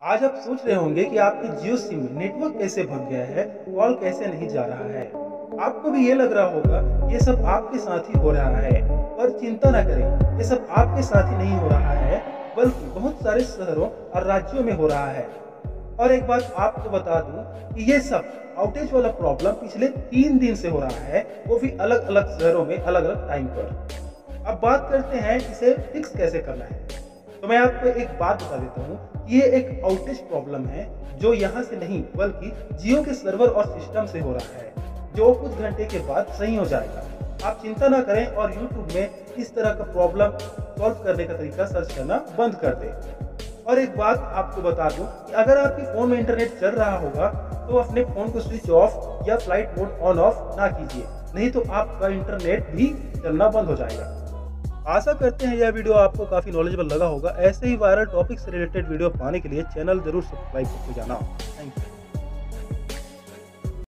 आज आप सोच रहे होंगे कि आपकी जियो सिम में नेटवर्क कैसे भग गया है, कॉल कैसे नहीं जा रहा है। आपको भी ये लग रहा होगा ये सब आपके साथ ही हो रहा है, पर चिंता ना करें, ये सब आपके साथ ही नहीं हो रहा है, बल्कि बहुत सारे शहरों और राज्यों में हो रहा है। और एक बात आपको बता दूं कि ये सब आउटेज वाला प्रॉब्लम पिछले 3 दिन से हो रहा है, वो भी अलग-अलग शहरों में अलग-अलग टाइम पर। अब बात करते हैं इसे फिक्स कैसे करना है। तो मैं आपको एक बात बता देता हूँ कि ये एक आउटेज प्रॉब्लम है जो यहाँ से नहीं बल्कि जियो के सर्वर और सिस्टम से हो रहा है, जो कुछ घंटे के बाद सही हो जाएगा। आप चिंता ना करें और YouTube में इस तरह का प्रॉब्लम सॉल्व करने का तरीका सर्च करना बंद कर दें। और एक बात आपको बता दूं कि अगर आपके फ़ोन में इंटरनेट चल रहा होगा तो अपने फ़ोन को स्विच ऑफ या फ्लाइट मोड ऑन ऑफ ना कीजिए, नहीं तो आपका इंटरनेट भी चलना बंद हो जाएगा। आशा करते हैं यह वीडियो आपको काफ़ी नॉलेजेबल लगा होगा। ऐसे ही वायरल टॉपिक से रिलेटेड वीडियो पाने के लिए चैनल जरूर सब्सक्राइब करके जाना। Thank you.